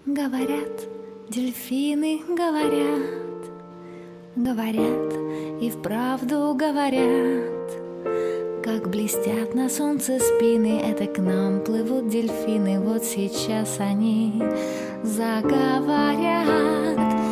Говорят, дельфины говорят, говорят и вправду говорят, как блестят на солнце спины, это к нам плывут дельфины, вот сейчас они заговорят.